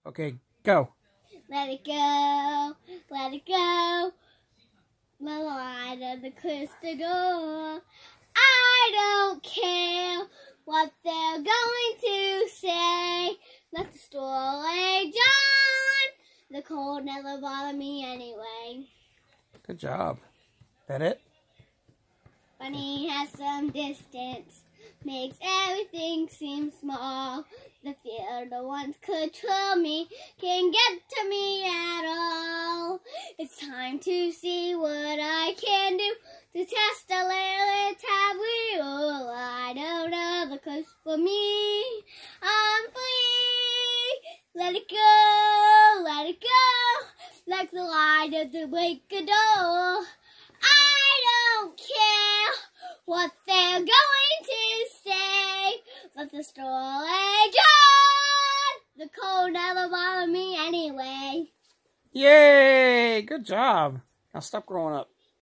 Okay, go. Let it go, let it go. The light of the crystal door. I don't care what they're going to say. Let the store rage on. The cold never bothered me anyway. Good job. That it? Bunny has some distance, makes everything seem small. The fear the ones control me can't get to me at all. It's time to see what I can do to test a little taboo. I don't know the coast for me. I'm free. Let it go, let it go, like the light of the break of dawn. I don't care what they're going to say. Let the story on. The cold never bothered me anyway. Yay! Good job. Now stop growing up.